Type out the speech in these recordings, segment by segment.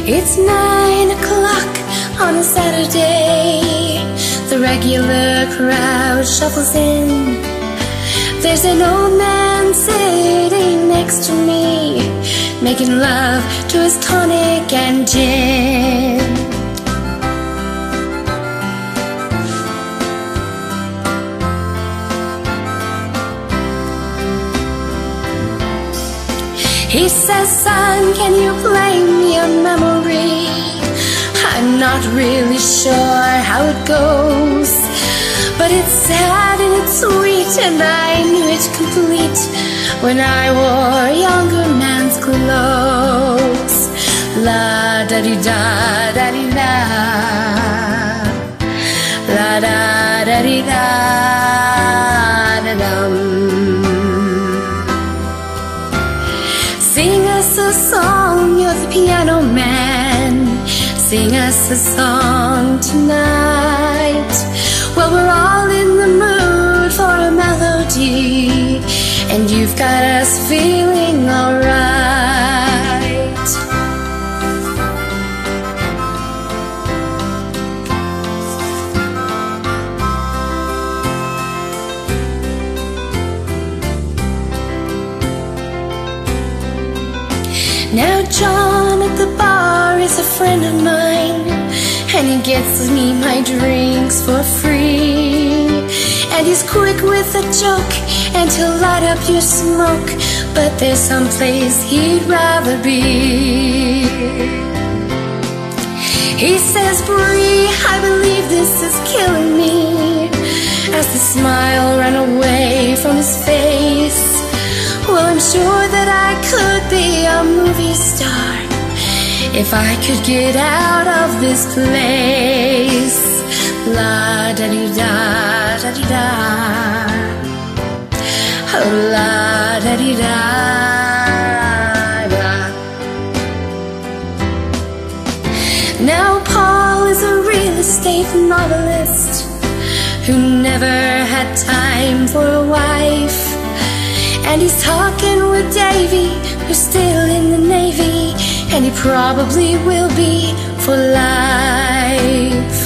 It's 9 o'clock on a Saturday. The regular crowd shuffles in. There's an old man sitting next to me, making love to his tonic and gin. He says, son, can you play me a memory? I'm not really sure how it goes, but it's sad and it's sweet, and I knew it complete when I wore younger man's clothes. La da di da da di da, la da da di da da dum. Sing us a song, you're the piano man. Sing us a song tonight. Well, we're all in the mood for a melody, and you've got us feeling alright. Now John at the bar is a friend of mine, and he gets me my drinks for free. And he's quick with a joke, and he'll light up your smoke, but there's someplace he'd rather be. He says, Bree, I believe this is killing me, as the smile ran away from his face. Well, I'm sure that I could be a movie star if I could get out of this place. La da di da da di da, oh la da di da da. Now Paul is a real estate novelist who never had time for a wife, and he's talking with Davy, who's still in the Navy, and he probably will be for life.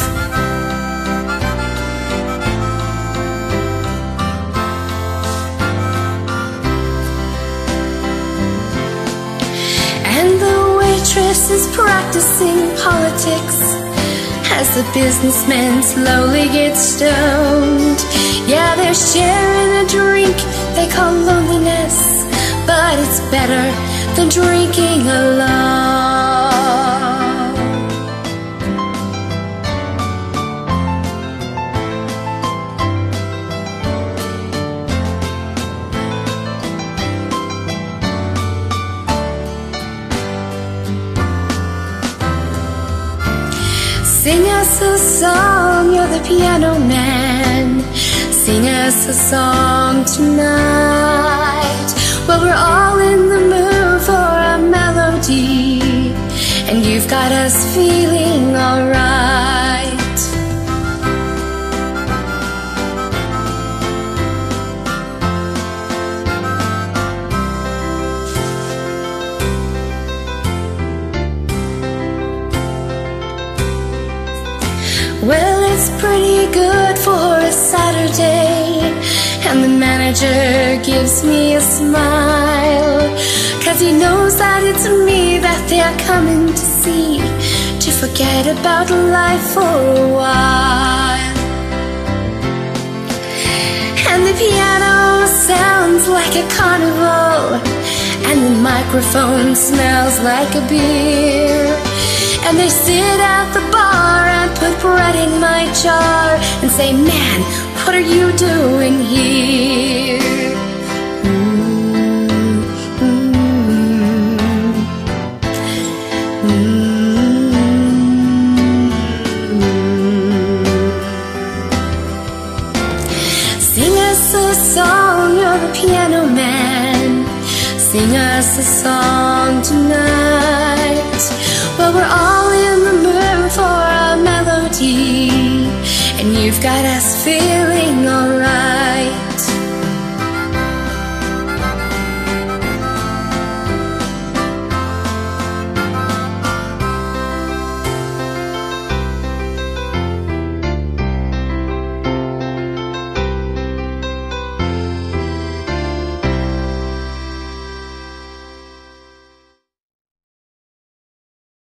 And the waitress is practicing politics as the businessmen slowly get stoned. Yeah, they're sharing a drink they call loneliness, but it's better than drinking alone. Sing us a song, you're the piano man. Sing us a song tonight. Well, we're all in the mood for a melody, and you've got us feeling alright. Well, it's pretty good for a Saturday, and the manager gives me a smile, 'cause he knows that it's me that they're coming to see, to forget about life for a while. And the piano sounds like a carnival, and the microphone smells like a beer. And they sit at the bar and put bread in my jar and say, man, what are you doing here? Sing us a song, you're the piano man. Sing us a song tonight. Well, we're all in the mood for a melody, and you've got us feeling